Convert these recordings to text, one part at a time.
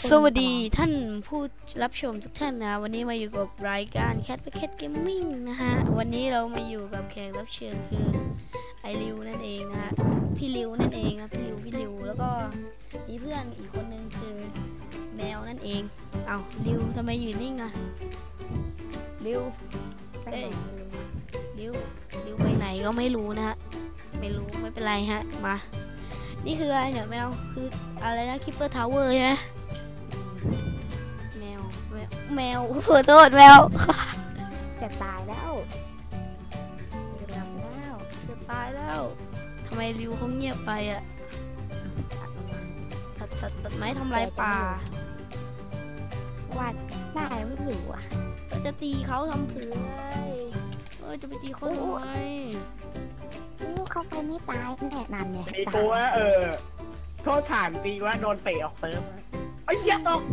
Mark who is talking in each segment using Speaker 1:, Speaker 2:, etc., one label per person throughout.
Speaker 1: สวัสดีท่านผู้รับชมทุกท่านนะวันนี้มาอยู่กับรายการ Cat Packet Gaming นะฮะวันนี้เรามาอยู่กับแขกรับเชิญคือไอริวนั่นเองนะฮะพี่ริวนั่นเองนะพี่ริวแล้วก็มีเพื่อนอีกคนนึงคือแมวนั่นเองเอาริวทำไมอยู่นิ่งอะริวเอ้ยริวไปไหนก็ไม่รู้นะฮะไม่รู้ไม่เป็นไรฮะมานี่คืออะไรเนี่ยแมวคืออะไรนะคิปเปอร์ทาวเวอร์ใช่ไหมแมวขอโทษแมว
Speaker 2: จะตายแล้ว
Speaker 1: จะตายแล้วทำไมริวเขาเงียบไปอ่ะตัดไม้ทำลายป่าว
Speaker 2: าดได้ไม่อยู่อ่ะ
Speaker 1: ก็จะตีเขาทำเผื่อจะไปตีเขาทำไม
Speaker 2: เขาไปไม่ตายแน่นานเนี่ย
Speaker 3: ตีกูว่าโทษฐานตีว่าโดนเตะออกเซิร์ฟไอ้เหี้ยตก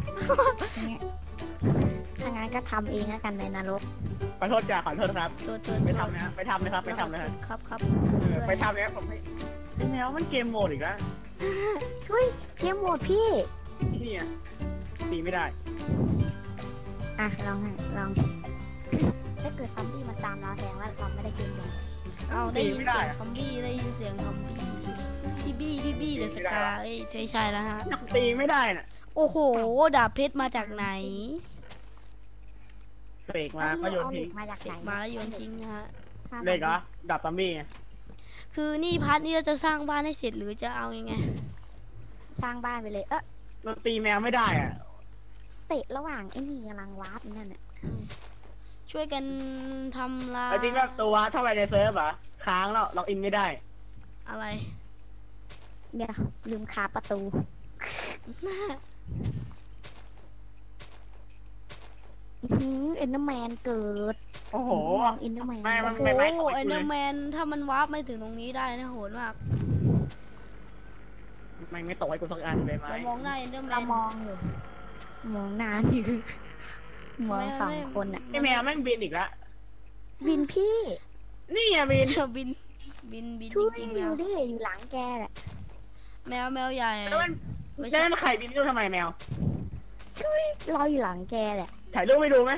Speaker 2: ถ้างั้นก็ทำเองแล้วกันในนรก
Speaker 3: ขอโทษจ้าขอโทษครับไปทำนะไปทำนะครับ
Speaker 1: ครับ
Speaker 3: ไปทำเนี่ยผมไม่แมวมันเกมโหมดอีกแล้ว
Speaker 2: ช่วยเกมโหมดพี่
Speaker 3: นี่อ่ะตีไม่ได้
Speaker 2: อ่ะลองถ้าเกิดซอมบี้มาตามเราแสดงว่าเราไม่ได้เกมโหมด
Speaker 1: เอาได้ยินเสียงซอมบี้ได้ยินเสียงซอมบี้พี่บี้เดอะสกาใช่แล้วฮะ
Speaker 3: ตีไม่ได้น่ะ
Speaker 1: โอ้โหดาบเพชรมาจากไหน
Speaker 3: เสกมาก็โยนทิ้ง
Speaker 1: เสกมาแล้วโยนทิ้งนะฮะ
Speaker 3: เล็กเหรอดาบซอมบี้
Speaker 1: คือนี่พาร์ทนี้เราจะสร้างบ้านให้เสร็จหรือจะเอายังไง
Speaker 2: สร้างบ้านไปเลย
Speaker 3: เราตีแมวไม่ได้อ่ะ
Speaker 2: เตะระหว่างไอ้นี่กำลังวาร์ปนั่นน่ะ
Speaker 1: ช่วยกันทำลาย
Speaker 3: จริงก็ตัวเท่าไหร่ในเซิร์ฟอ่ะค้างแล้วล็อกอินไม่ได้
Speaker 1: อะไร
Speaker 2: เนี่ยลืมคาประตูเอ็นเดอร์แมนเกิด
Speaker 3: โอ้โห
Speaker 2: เอ็นเดอร์แมน
Speaker 1: โอ้โหเอ็นเดอร์แมนถ้ามันวาร์ปไม่ถึงตรงนี้ได้นะโหดมาก
Speaker 3: ไม่ตกไว้กูสักอันเลยไหม
Speaker 1: มองหน้าเอ็นเดอร์แมน
Speaker 2: มองอยู่มองนานอยู่มองสองคนอ่ะ
Speaker 3: ไอแมวแม่งบินอีกแล้ว
Speaker 2: บินพี่
Speaker 3: นี่อะบิน
Speaker 1: จริงๆ
Speaker 2: อยู่ดิอยู่หลังแกแหละ
Speaker 1: แมวใหญ่
Speaker 3: แล้วมันไข่บินดูทำไมแมว
Speaker 2: ช่วยเราอยู่หลังแกแหละ
Speaker 3: ถ่ายรูปไปดูไหม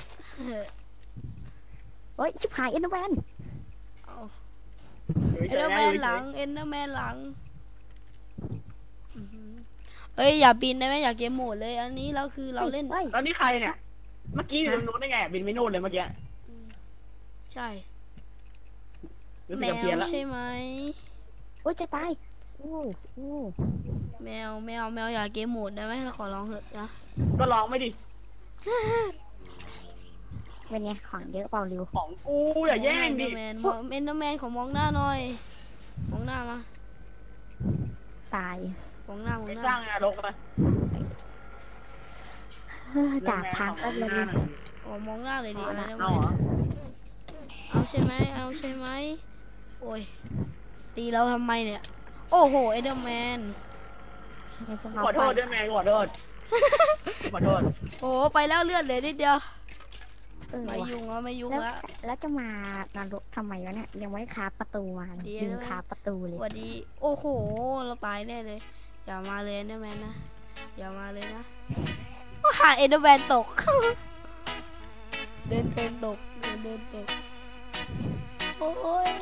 Speaker 2: เฮ้ยชิบหายเอ็นเดอร์แมน
Speaker 1: หลังเอ็นเดอร์แมนหลังเอ้ยอย่าบินได้ไหมอย่าเกมโหมดเลยอันนี้เราคือเราเล่น
Speaker 3: ตอนนี้ใครเนี่ยเมื่อกี้อยู่ตรงนู้นได้ไงบินไม่นู่นเลยเมื่อกี้
Speaker 1: ใช่
Speaker 3: แมว
Speaker 1: ใช่ไหม
Speaker 2: โอ้ยจะตาย
Speaker 1: แมวอย่าเกมโหมดได้ไหมเราขอร้องเถอะนะ
Speaker 3: ก็ร้องไม่ดิ
Speaker 2: เป็นไงของเยอะเปล่าริว
Speaker 3: ของกูอย่าแย่งดิ
Speaker 1: เอ็นเดอร์แมนของมองหน้าหน่อยมองหน้ามา
Speaker 2: ตาย
Speaker 1: มองหน้า
Speaker 3: สร้างนรกเลย
Speaker 2: ดาบพังก็เลย
Speaker 1: มองหน้าเลยดิเอาใช่ไหมโอ้ยตีเราทำไมเนี่ยโอ้โหเอ็นเดอร์แมน
Speaker 3: ขอโทษด้วยแมนขอโทษ
Speaker 1: โอ้ไปแล้วเลือดเลยนิดเดียวไม่ยุ่ง
Speaker 2: แล้วจะมานรกทำไมวะเนี่ยยังไม่คาประตูมาดึงคาประตูเลย
Speaker 1: วันดีโอ้โหเราตายแน่เลยอย่ามาเลยเอ็นเดอร์แมนนะอย่ามาเลยนะหาเอ็นเดอร์แมนตกเดินตกโอ้ย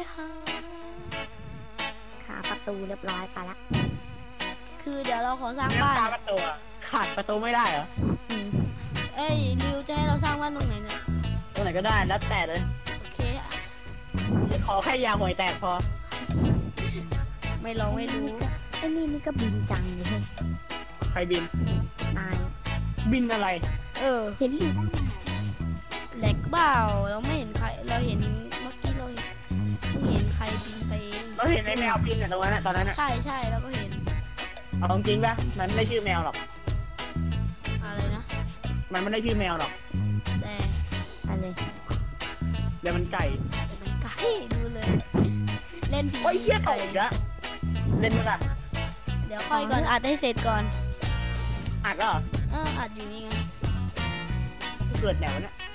Speaker 2: ขาประตูเรียบร้อยไปละ
Speaker 1: คือเดี๋ยวเราขอสร้างบ้าน
Speaker 3: ขาดประตูไม่ได้เหรอ
Speaker 1: เอ้ยริวจะให้เราสร้างบ้านตรงไหนเนี่ย
Speaker 3: ตรงไหนก็ได้แล้วแต่เลย
Speaker 1: โอเค
Speaker 3: ขอแค่ยาหวยแตกพอ
Speaker 1: ไม่ลองไม่รู้
Speaker 2: ไอ้นี่ก็บินจังเลย
Speaker 3: ใครบิน
Speaker 2: นาย
Speaker 3: บินอะไร
Speaker 2: เห็นอยู่
Speaker 1: แหลกเปล่าเราไม่เห็นใครเราเห็นเมื่อกี้เราเห็นใครบินไป
Speaker 3: เราเห็นไอ้แมวบินเนี่ยตรงนั้นตอนนั้น
Speaker 1: ใช่เราก็เห็น
Speaker 3: เอาจริงป่ะมันไม่ได้ชื่อแมวหรอก
Speaker 1: อะไรนะ
Speaker 3: มันไม่ได้ชื่อแมวหรอก
Speaker 1: แต่
Speaker 2: อะไร
Speaker 3: เดี๋ยวมันไก่
Speaker 1: ดูเลยเล่น
Speaker 3: โอ้ยเหี้ยตกอีกแล้วเล่นมั้ยล่ะ
Speaker 1: เดี๋ยวค่อยก่อนอัดให้เสร็จก่อน
Speaker 3: อัดเหรอ
Speaker 1: อัดอยู่นี่ไง
Speaker 3: เกิดแนวเนี่ย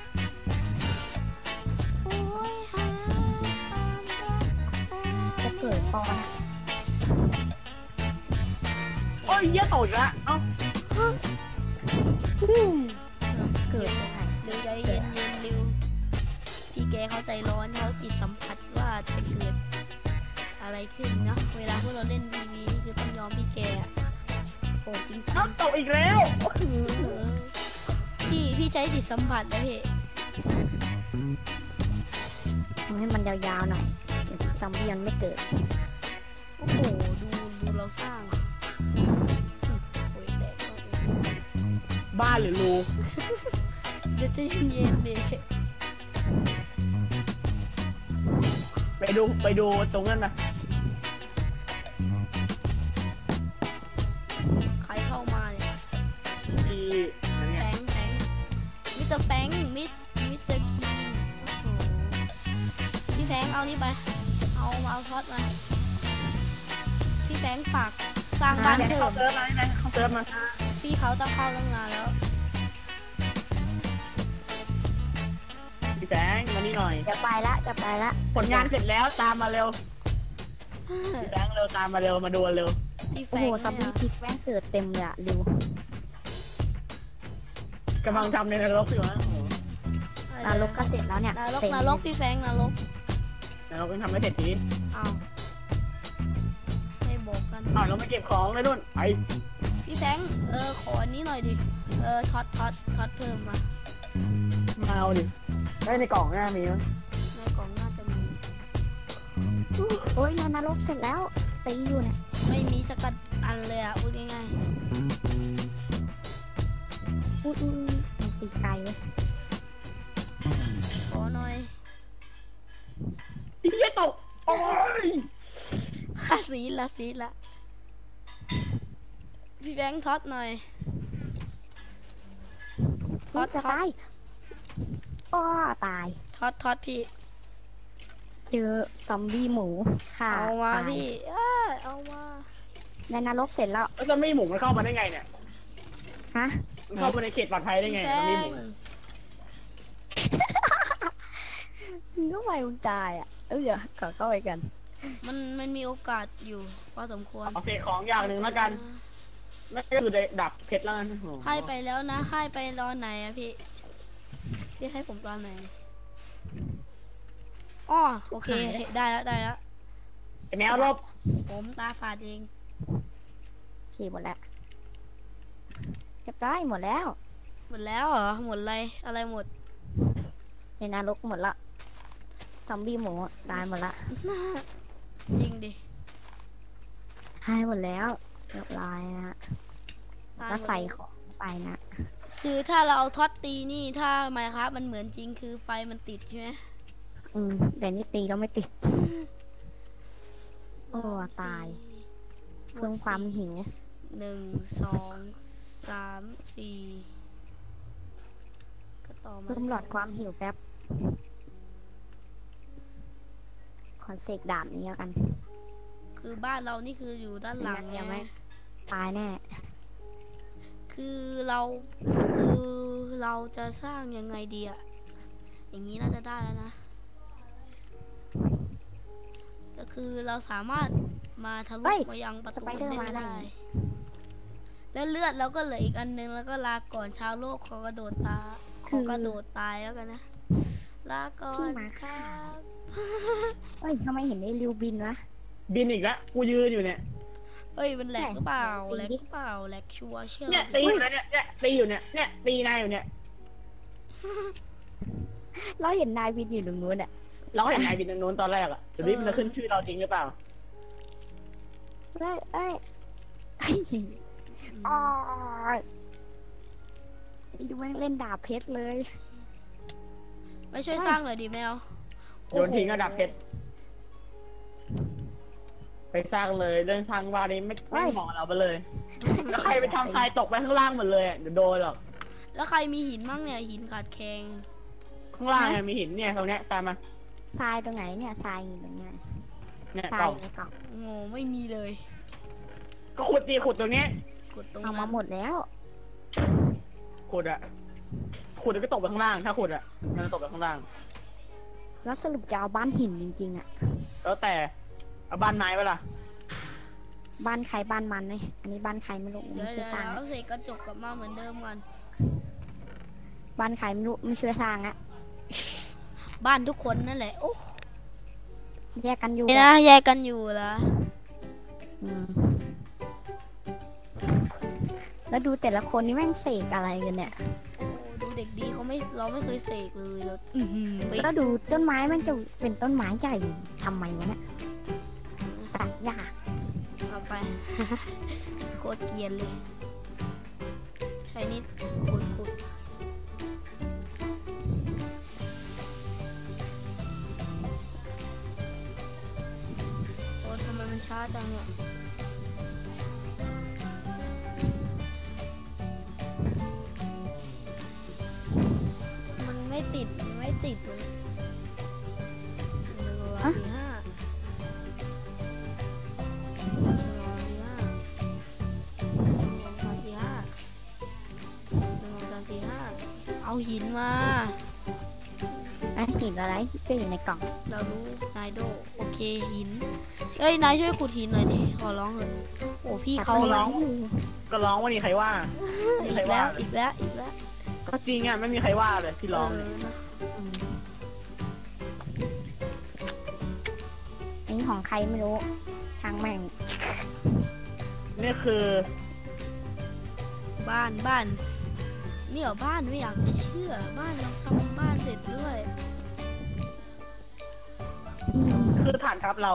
Speaker 2: จะเกิดปอน
Speaker 3: โอ้ยเหี้ยตกอีกแล้ว
Speaker 2: เกิดยังไง
Speaker 1: ริวใจเย็นริวพี่แกเขาใจร้อนเขาจิตสัมผัสว่าจะเกิดอะไรขึ้นเนาะเวลาพวกเราเล่นทีวีนี่คือต้องยอมพี่แกโอ้จริง
Speaker 3: น้ำตกอีกแล้ว
Speaker 1: พี่ใช้จิตสัมผัสนะพี่
Speaker 2: ทำให้มันยาวๆหน่อยเดี๋ยวซอมบี้ยังไม่เกิด
Speaker 1: โอ้โหดูเราสร้างโอ้ยแดกมากเลย
Speaker 3: บ้านหรือรู
Speaker 1: เดี๋ยวจะเย็นๆดิ
Speaker 3: ไปดูตรงนั้นนะ
Speaker 1: ใครเข้ามาเนี่ย
Speaker 3: ที่นั่น
Speaker 1: แฟ
Speaker 3: ไง
Speaker 1: งมิสเตอร์แฟงมิสเตอร์คีนโอ้โหพี่แฟงเอานี่ไปเอาท็อตมาพี่แฟงฝากสร้างบ้าน
Speaker 3: เข้า
Speaker 1: เพิ่ม
Speaker 3: เซิร์ฟมาไหมเข้าเซิร์ฟมา
Speaker 1: พี่เขาต้องเข้าตั้งนานแล้ว
Speaker 3: พี่แฟงมานี่หน่อย
Speaker 2: จะไปละ
Speaker 3: ผลงานเสร็จแล้วตามมาเร็วพี่แฟงเร็วตามมาเร็วมาดูเร็ว
Speaker 1: พี่แฟ
Speaker 2: โอ้โห
Speaker 1: ง
Speaker 2: ซอมบี้พลิกแม่งเกิดเต็มเลยอะริว
Speaker 3: กำลังทำในนรกอยู่นะ
Speaker 2: นรกก็เสร็จแล้วเนี่ย
Speaker 1: นรก
Speaker 2: เต็ม
Speaker 1: นรกพี่แฟงนรก
Speaker 3: นรกยังทำไม่เสร็จที
Speaker 1: เอาให้บอกกัน
Speaker 3: เราไม่เก็บของเลยนุ่นไป
Speaker 1: พี่แฟงขออันนี้หน่อยดิท็อตเพิ่มมา
Speaker 3: มาเอาดิได้ในกล่องหน้ามีมั้ย
Speaker 1: ในกล่องน่าจะมี
Speaker 2: โอ้ยนรกเสร็จแล้วตีอยู่เนี่ย
Speaker 1: ไม่มีสักอันเลยอ่ะพูดง่าย
Speaker 2: อุ้ยมันตีไกลเลย
Speaker 1: ๆขอหน่อย
Speaker 3: ที่จะตกโอ้ย
Speaker 1: สีละพี่แบงค์ท็อตหน่อยท็อต
Speaker 2: จะตายอ้อตาย
Speaker 1: ท็อตพี่
Speaker 2: เจอซอมบี้หมูค่ะ
Speaker 1: เอามา
Speaker 2: ตย
Speaker 1: พี่เอามา
Speaker 2: ในนรกเสร็จแล้ว
Speaker 3: แล้วจะไม่หมูมันเข้ามาได้ไงเนี่ย
Speaker 2: ฮะ
Speaker 3: มันเข้ามาในเขตปลอดภัยได้
Speaker 1: พี่
Speaker 3: ไง
Speaker 1: แบ
Speaker 3: มันไม่
Speaker 1: ง
Speaker 3: หมู
Speaker 1: ค์
Speaker 2: มึงก็ไปมึงตายอ่ะเดี๋ยวขอเข้าไปกัน
Speaker 1: มันมีโอกาสอยู่พอสมควร
Speaker 3: เอาเศษของอย่างหนึ่งแล้วกันนั่นก็คือดับเพชรแล้วกัน
Speaker 1: ให้ไปแล้วนะให้ไปตอนไหนอะพี่ให้ผมตอนไหนอ้อโอเคได้แล้ว
Speaker 3: ไอ้แมวลบ
Speaker 1: ผมตาฝาดเอง
Speaker 2: ขี่หมดแล้วเรียบร้อยหมดแล้ว
Speaker 1: หมดแล้วเหรอหมดอะไรหมด
Speaker 2: ในนรกหมดละซอมบี้หมูตายหมดละ
Speaker 1: จริงดิ
Speaker 2: หายหมดแล้วเรียบร้อยนะ
Speaker 1: ตายหมด
Speaker 2: แล้วใส่ของไปนะ
Speaker 1: คือถ้าเราเอาท็อตตีนี่ถ้าไมค์ครับมันเหมือนจริงคือไฟมันติดใช่ไหม
Speaker 2: แต่นี่ตีแล้วไม่ติด โอ้ตาย เพิ่มความหิว
Speaker 1: 1 2 3 4ก็ต่อมา
Speaker 2: เพิ่มหลอดความหิวแป๊บขอเสกดาบนี้แล้วกัน
Speaker 1: คือบ้านเรานี่คืออยู่ด้านหลัง
Speaker 2: ยังไม่
Speaker 1: ไง
Speaker 2: ตายแน่
Speaker 1: คือเราจะสร้างยังไงดีอะอย่างนี้น่าจะได้แล้วนะ ก็คือเราสามารถมาทะลุมายังประตูนี้ได้ แล้วเลือดเราก็เหลืออีกอันนึงแล้วก็ลาก่อนชาวโลกขอกระโดดตายแล้วกันนะลาก่อนครับ
Speaker 2: เฮ้ยทำไมเห็นไอ้ริวบินวะ
Speaker 3: บินอีกแล้วกูยืนอยู่เนี่ย
Speaker 1: เฮ้ยมันแหลกหรือเปล่า
Speaker 2: ตี
Speaker 1: แหลก
Speaker 2: ดิ
Speaker 1: หรือเปล่าแหลกชัวร์เชื่อ
Speaker 3: เนี่ยตีอยู่เนี่ยตีอยู่เนี่ยตีนายอยู่เนี่ย
Speaker 2: เราเห็นนายบินอยู่ตรงนู้นอ่ะ
Speaker 3: เราก็เห็นนายบินตรงโน้นตอนแรกอะแต่นี่มันจะขึ้นชื่อเราจริงหรือเปล่า
Speaker 2: เอ้ยอ๋อดูแม่งเล่นดาบเพชรเลย
Speaker 1: ไม่ช่วยสร้างเลยดิแมว
Speaker 3: โยนทิ้งระดับเพชรไปสร้างเลยเรื่องทางว่านี้ไม่เหมาะเราไปเลยแล้วใครไปทำทรายตกไปข้างล่างหมดเลยเดี๋ยวโดนหรอก
Speaker 1: แล้วใครมีหินมั่งเนี่ยหินขาดแคลง
Speaker 3: ข้างล่างเนี่ยมีหินเนี่ยตรงเนี้ยตามมา
Speaker 2: ทรายตรงไหนเนี่ยทรายอยู่ตรงเนี้ย
Speaker 3: เนี่ย
Speaker 2: ทราก
Speaker 3: ล่
Speaker 2: ย
Speaker 3: อง
Speaker 2: ในกล่อง
Speaker 1: โง่ไม่มีเลย
Speaker 3: ก็ขุดตีขุดตรงนี้
Speaker 1: กดตรง
Speaker 2: เอา
Speaker 1: นั้
Speaker 2: มาน หมดแล้ว
Speaker 3: ขุดอะขุดแล้วก็ตกไปข้างล่างถ้าขุดอะมันจะตกไปข้างล่าง
Speaker 2: แล้วสรุปจะเอาบ้านหินจริงๆอ่ะ
Speaker 3: แล้วแต่เอาบ้านไม้ไปล่ะ
Speaker 2: บ้านใครบ้านมันเลยอันนี้บ้านใครไม่รู้
Speaker 1: เดี๋
Speaker 2: ไม่
Speaker 1: ยว
Speaker 2: ใช่สร้าง
Speaker 1: เอาเศษกระจกกลับมาเหมือนเดิมก่อน
Speaker 2: บ้านใครไม่รู้ไม่เชื่อทางอะ
Speaker 1: บ้านทุกคนนั่นแหละโอ้
Speaker 2: แยกกันอยู่
Speaker 1: นี่นะแยกกันอยู่เหรอ
Speaker 2: อืมแล้วดูแต่ละคนนี่แม่งเสกอะไรกันเนี่ย
Speaker 1: โอ้ดูเด็กดีเราไม่เคยเสกเลยเราไป
Speaker 2: แล้วดูต้นไม้มันจะเป็นต้นไม้ใหญ่ทำไมวะเนี่ยตัดยาก
Speaker 1: เอาไป โคตรเกรียนเลยใช้นิดขุดโอ้ทำไมมันช้าจังเนี่ยมันไม่ติดเลย1 2 3 4 5 1 2 3 4 5 เอาหินมา
Speaker 2: อ่ะหินอะไรก็อยู่ในกล่อง
Speaker 1: เรารู้นายโดโอเคหินเอ้ยนายช่วยขุดหินหน่อยดิขอร้องเลยโอ้พี่เขา
Speaker 3: ร้องก็ร้องว่านี่ใครว่าไม่มี
Speaker 1: อี
Speaker 3: ใคร
Speaker 1: กแล้
Speaker 3: ว่าว
Speaker 1: อีกแล้ว
Speaker 3: ก็จริงอ่ะไม่มีใครว่าเลยที่ร้องเนี่ย
Speaker 1: นะ
Speaker 2: อืมอันนี้ของใครไม่รู้ ช่างแม่ง
Speaker 3: นี่คือ
Speaker 1: บ้านนี่เหรอบ้านไม่อยากจะเชื่อบ้านเราทำบ้านเสร็จด้วย
Speaker 3: คือฐานทัพเรา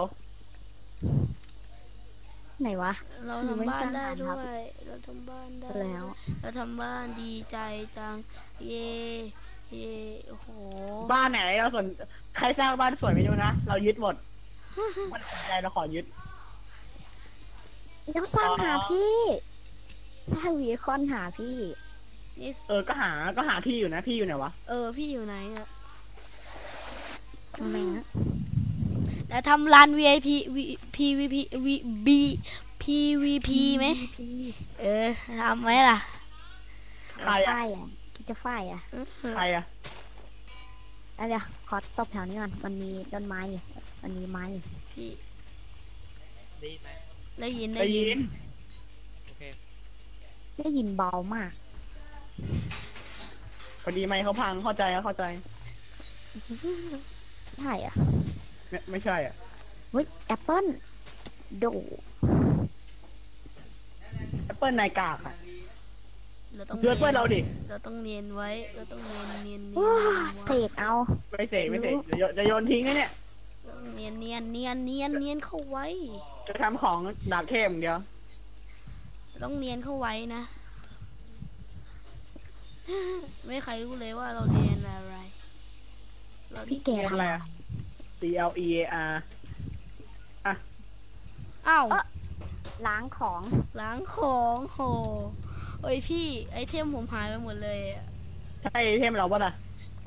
Speaker 2: ไหนวะ
Speaker 1: เราทำบ้านได้ด้วยเราทำบ้านได้
Speaker 2: แล้ว
Speaker 1: เราทำบ้านดีใจจังเย่โอ้โห
Speaker 3: บ้านไหนเราส่วนใครสร้างบ้านสวยไม่รู้นะเรายึดหมดมันสนใจเราขอยึด
Speaker 2: ต้องสร้างหาพี่ สร้างวีคอนหาพี่
Speaker 1: นี่
Speaker 3: ก็หาที่อยู่นะพี่อยู่ไหนวะ
Speaker 1: พี่อยู่ไหนเนี่ย
Speaker 2: ทำไมนะ
Speaker 1: แต่ทำลาน VIP PVP B PVP ไหมทำไหมล่ะ
Speaker 3: ใครอะ
Speaker 2: ฝ้ายอ่ะคิดจะฝ้ายอ่ะ
Speaker 3: ใครอะ
Speaker 2: แล้วเดี๋ยวขอตบแถวนี้ก่อนมันมีต้นไม้อยู่มันมีไม้อยู่
Speaker 1: พี่
Speaker 4: ได้ยินไหม
Speaker 1: ได้ยิน
Speaker 3: ได้ยิน
Speaker 4: โอเค
Speaker 2: ได้ยินเบามาก
Speaker 3: พอดีไหมเขาพังเข้าใจ
Speaker 2: ใช่อ่ะ
Speaker 3: ไม่ใช่อ่ะ
Speaker 2: เฮ้ยแอปเปิ้ลโด
Speaker 3: แอปเปิลนายกากอ่ะ
Speaker 1: เราต้อง
Speaker 3: เลือดเพื่อนเราดิ
Speaker 1: เราต้องเนียนไว้เราต้องเนียน
Speaker 2: ว้าเสกเอา
Speaker 3: ไม่เสกจะโยนทิ้งนะเนี่ย
Speaker 1: เนียนเข้าไว้
Speaker 3: จะทำของดาบเทพอย่างเดียว
Speaker 1: ต้องเนียนเข้าไว้นะ ไม่ใครรู้เลยว่าเราเรียนอะไรเรา
Speaker 2: พี่
Speaker 1: ที่
Speaker 2: แก
Speaker 3: เรียน
Speaker 2: ทำ
Speaker 3: อะไรอะ CLEAR
Speaker 1: อ้าว
Speaker 2: ล้างของ
Speaker 1: ล้างของโหเอ้ยพี่ไอเทมผมหายไปหมดเลยอะ
Speaker 3: ใช่เทพเราปะล่ะ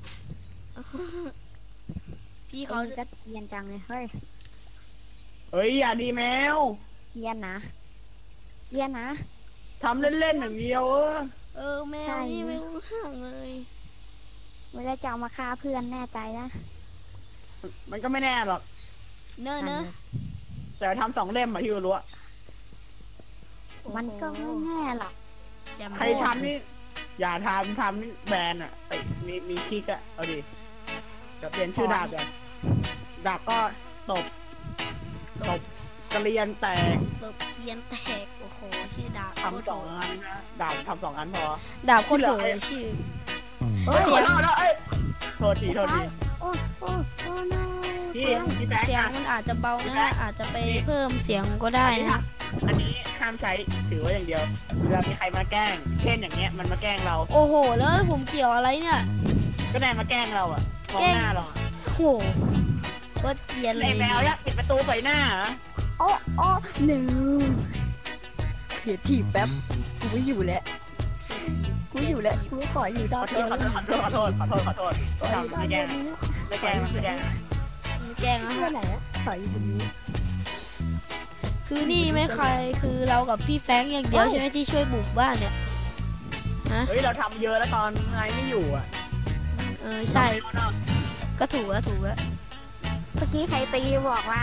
Speaker 1: พี่
Speaker 2: เขา
Speaker 1: เขา
Speaker 2: ก็เกรียนจังเลยเฮ้ย
Speaker 3: เฮ้ยอย่าดีแมว
Speaker 2: เกรียนนะเกรียนนะ
Speaker 3: ทำเล่นๆอย่างเดียว
Speaker 1: แม
Speaker 2: ใช่
Speaker 1: วนี่ไม่รู้เรื่องเลย
Speaker 2: ไม่ได้จะเอามาฆ่าเพื่อนแน่ใจนะ
Speaker 3: มันก็ไม่แน่หรอก
Speaker 1: เนอะ
Speaker 3: แต่ทำ2 เล่มอะที่รู้อะ
Speaker 2: มันก็ไม่แน่หรอก
Speaker 1: แจม
Speaker 3: ใครทำนี่อย่าทำนี่แบนอะไอ้มีคลิกอะเอาดิจะเปลี่ยนชื่อดาบก่อนดาบก็ตบกระเรียนแตก
Speaker 1: ตบเกียนแตกโอ้โหชื่อดาบ
Speaker 3: ทำ2 อันนะดาบทำ2 อันพอ
Speaker 1: ดาบโคตรโหดเลยชื่อ
Speaker 3: เฮ้ย
Speaker 1: เสียง
Speaker 3: โทษที
Speaker 2: โอ้โอ้โน้
Speaker 3: พี่แบงค์
Speaker 1: เสียง
Speaker 3: อะ
Speaker 1: มันอาจจะเบานะอาจจะไปเพิ่มเสียงก็ได้นะ
Speaker 3: อันนี้ห้ามใช้ถือไว้อย่างเดียวเวลามีใครมาแกล้ง เช่นอย่างเงี้ยมันมาแกล้งเรา
Speaker 1: โอ้โห แล้วผมเกี่ยวอะไรเนี่ย
Speaker 3: ก็แน่มาแกล้งเราอะมองหน้าเราอะ
Speaker 1: โอ้โหโคตรเกรียนเล
Speaker 3: ไอ้
Speaker 1: ย
Speaker 3: แมวยักษ์ปิดประตูใส่หน้าเหรอ
Speaker 2: โอ้โอ้หนึ่งเขียนถีบแป๊บกูไม่อยู่แล้วกูขออยู่ดาวเทียม
Speaker 3: ขอโทษทำไม่แกล้งไม่แกล้ง
Speaker 1: แกล้งนะ
Speaker 2: เพื่อนไหนอะขออยู่ตรงนี้
Speaker 1: คือนี่ไม่ใครคือเรากับพี่แฟรงค์อย่างเดียวใช่ไหมที่ช่วยบุกบ้านเนี่ย
Speaker 3: เฮ้ยเราทำเยอะแล้วตอนนายไม่อยู่อะ
Speaker 1: ใช่ก็ถูกแล้ว
Speaker 2: เมื่อกี้ใครตีบอกว่า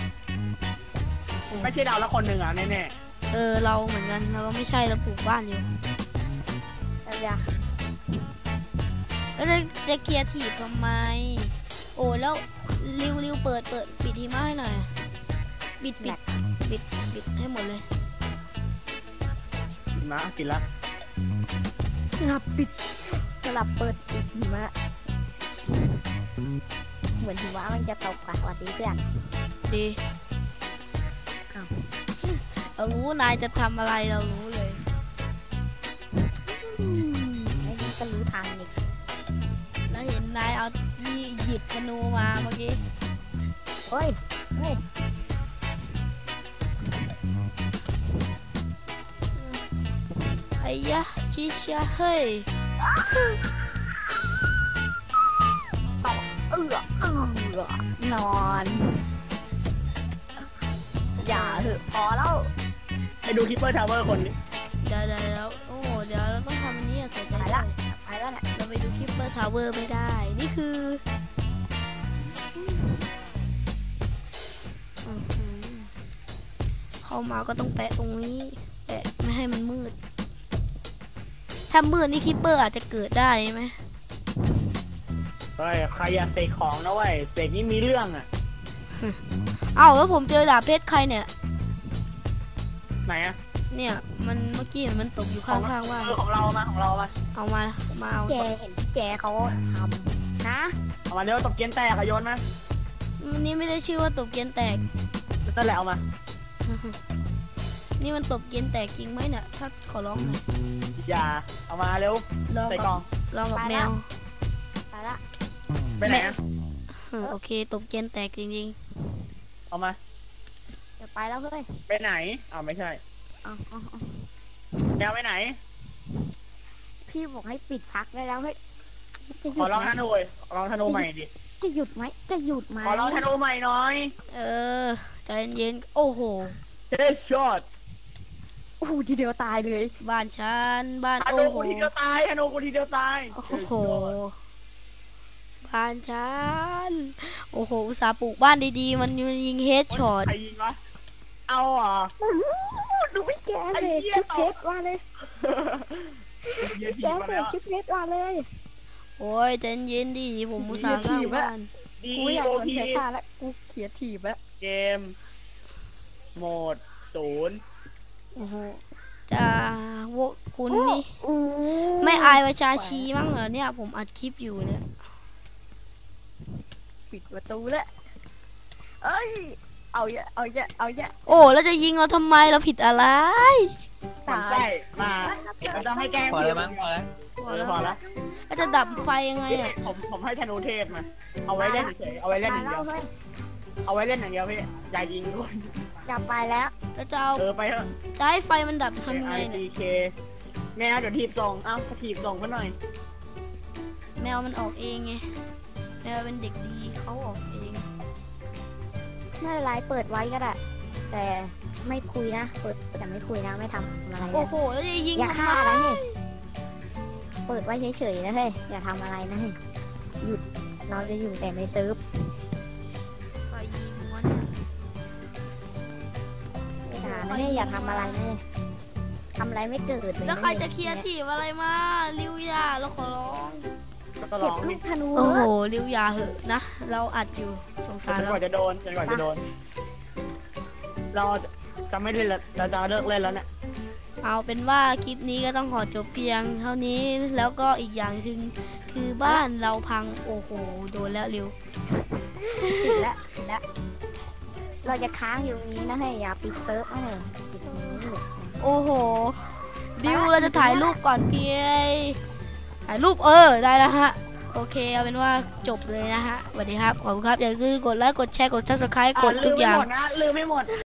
Speaker 3: ไม่ใช่เราละคนหนึ่งอะแน่
Speaker 1: เราเหมือนกันเราก็ไม่ใช่เราปลูกบ้านอยู่
Speaker 2: เดี๋ยว
Speaker 1: แล้วจะเคลียร์ทีบทำไมโอ้แล้วริวเปิดปิดหิมะให้หน่อยปิดให้หมดเลย
Speaker 3: มากินละ
Speaker 2: สลับปิดสลับเปิดปิดหิมะเหมือนหิมะมันจะตกอะสวัสดีเพื่อน
Speaker 1: ดี
Speaker 2: อ้าว
Speaker 1: เรารู้นายจะทำอะไรเรารู้เลย
Speaker 2: ไอ้นี่ก็รู้ทางนี่
Speaker 1: แล้วเห็นนายเอาหยิบธนูมาเมื่อกี้
Speaker 2: เฮ้ยเฮ้ย
Speaker 1: ไอ้ยะชิชะเฮ้ย
Speaker 2: นอนอย่าเถอะพอแล้ว
Speaker 3: ไปดูคิปเปอร์ทาวเวอร์คนนี้
Speaker 1: เดี๋ยวโอ้โหเดี๋ยวเราต้องทำอันนี้ใส่ใจ
Speaker 2: ไป
Speaker 1: ด้
Speaker 2: ละ
Speaker 1: วย
Speaker 2: ไปแล้วแหละ
Speaker 1: เราไปดูคิปเปอร์ทาวเวอร์ไม่ได้ นี่คืออื้อหือเข้ามาก็ต้องแปะตรงนี้แปะไม่ให้มันมืด ถ้ามืดนี่คิปเปอร์อาจจะเกิดได้ไหม
Speaker 3: เฮ้ยใครอย่าเสกของนะเว้ยเสกนี่มีเรื่องอ่ะ
Speaker 1: เอ้าแล้วผมเจอดาบเพชรใครเนี่ย
Speaker 3: ไหนอ่ะ
Speaker 1: เนี่ยมันเมื่อกี้มันตกอยู่ข้างๆว่า
Speaker 3: ของเรามาเอา
Speaker 2: แกเห็นที่แกเขาทำนะ
Speaker 3: เอามาเดี๋ยวตบเกียนแตกอะโยนมา
Speaker 1: อันนี้ไม่ได้ชื่อว่าตบเกียนแตก
Speaker 3: นั่นแหละเอามา
Speaker 1: นี่มันตบเกียนแตกจริงไหมเนี่ย ถ้าขอร้องหน่อย
Speaker 3: อย่าเอามาเร็ว
Speaker 1: ลอง
Speaker 3: ใส่ก
Speaker 1: กั
Speaker 3: ล่
Speaker 1: บ
Speaker 3: อง
Speaker 1: ลองกับแมว
Speaker 2: ไปละ
Speaker 3: ไปไหนอะ
Speaker 1: โอเคตบเกียนแตกจริง
Speaker 3: เอามา
Speaker 2: จะไปแล้วเฮ้ย
Speaker 3: ไปไหนอ้าวไม่ใช่
Speaker 2: เอา
Speaker 3: แมวไปไหน
Speaker 2: พี่บอกให้ปิดพักได้แล้วเฮ้ยจะห
Speaker 3: ข
Speaker 2: ยุ
Speaker 3: อ
Speaker 2: ด
Speaker 3: ลอง
Speaker 2: ไหม
Speaker 3: ธนูเลยลองธนูใหม่ดิ
Speaker 2: จะหยุดไหมจะหยุดไหม
Speaker 3: ขอลองธนูใหม่หน่อย
Speaker 1: ๆ ใจเย็นๆโอ้โห
Speaker 3: เฮดช็อต
Speaker 2: โอ้โหทีเดียวตายเลย
Speaker 1: บ้านฉันบ้าน
Speaker 3: ธ
Speaker 1: โอ้
Speaker 3: นู
Speaker 1: โห
Speaker 3: กูทีเดียวตายธนูกูทีเดียวตาย
Speaker 1: โอ้โหบ้านฉันโอ้โหอุตส่าห์ปลูกบ้านดีๆ มันยิงเฮดช็อต
Speaker 3: ใครยิงวะเอาเหรอ
Speaker 2: ดูไม่แกเลยคลิปเพชรมาเลย
Speaker 3: เยีย
Speaker 2: แก
Speaker 3: ทีมา
Speaker 2: เส
Speaker 3: แล้
Speaker 2: ก
Speaker 3: ว
Speaker 2: คลิปเพชรมาเลย
Speaker 1: โอ้ยใจเย็นดิผมอุตส่าห์สร้างบ้าน
Speaker 3: ดี
Speaker 2: กูอยาก
Speaker 3: โอ
Speaker 2: โดน
Speaker 3: ที
Speaker 2: เสียค่าแล้วกูเขียทีบแล้ว
Speaker 3: เกมโหมด0
Speaker 1: โอ้โหจะโวคุณนี่
Speaker 2: อู้
Speaker 1: ไม่อายประชาชีมั้งเหรอเนี่ยผมอัดคลิปอยู่เนี่ย
Speaker 2: ปิดประตูแล้วเอ้ยเอาเยอะ
Speaker 1: โอ้แล้วจะยิงเราทำไมเราผิดอะไร
Speaker 3: มันไส้มาเราต้องให้แกล้ง
Speaker 4: พอแล้วมั้งพอแล้ว
Speaker 3: พอแล้ว
Speaker 1: แล้วจะดับไฟยังไงอ่ะ
Speaker 3: ผมให้ธนูเทพมา เอาไว้เล่นเฉยเอาไว้เล่น
Speaker 2: ไป
Speaker 3: อย่าง
Speaker 2: แล้
Speaker 3: เดียว ว
Speaker 2: เฮ้ย
Speaker 3: เอาไว้เล่นอย่างเดียวพี่อย่ายิงคน
Speaker 2: จะไปแล้ว
Speaker 1: แล้วจะเอา
Speaker 3: ไปเถอะ
Speaker 1: จะให้ไฟมันดับทำยังไงเนี่ย
Speaker 3: IGK แมวเดี๋ยวถีบส่งเอ้าถีบส่งมาหน่อย
Speaker 1: แมวมันออกเองไงแมวเป็นเด็กดีเขาออกเอง
Speaker 2: ไม่เป็นไรเปิดไว้ก็ได้แต่ไม่คุยนะเปิดแต่ไม่คุยนะไม่ทำอะไร
Speaker 1: โอ้
Speaker 2: นะ
Speaker 1: โหแล้วจะยิง
Speaker 2: อย่า
Speaker 1: ทำ
Speaker 2: ฆ่า
Speaker 1: ไม
Speaker 2: นะเฮ้ยเปิดไว้เฉยๆนะเฮ้ยอย่าทำอะไรนะเฮ้ยหยุดเราจะอยู่แต่ในเซิร์ฟ
Speaker 1: ใครยิงวะเนี่ย
Speaker 2: อย่านะเฮ้ยอย่าทำอะไรนะเฮ้ยทำอะไรไม่เกิดเลย
Speaker 1: แล้วใครจะเคลียร์ทีบอะไรมาริวยาเราขอร้อง
Speaker 3: แล้วก็
Speaker 2: เก็
Speaker 3: ร้
Speaker 2: บ
Speaker 3: อง
Speaker 2: ลู
Speaker 3: นี่
Speaker 2: กธนู
Speaker 1: โอ้โหริวยาเหอะนะ เราอัดอยู่สง
Speaker 3: จ
Speaker 1: สาร
Speaker 3: น
Speaker 1: เรา
Speaker 3: กว่าจะโดนเราจะไม่เล่นแล้วเราจะเลิกเล่นแล้วเนี่ย
Speaker 1: เอาเป็นว่าคลิปนี้ก็ต้องขอจบเพียงเท่านี้แล้วก็อีกอย่างหนึ่งคือบ้านเราพังโอ้โหโดนแล้วริว
Speaker 2: ปิดแล้วเราจะค้างอยู่ตรงนี้นะเฮ้ยอย่าปิดเซิร์ฟนะเฮ้ยปิดตรงนี้หลุดนะ
Speaker 1: โอ้โหดิวเราจะถ่ายรูปก่อนพี่ถ่ายรูปได้แล้วฮะโอเคเอาเป็นว่าจบเลยนะฮะสวัสดีครับขอบคุณครับอย่าลืมกดไลค์กดแชร์กด subscribe กดทุกอย่าง
Speaker 3: ลืมไม่หมด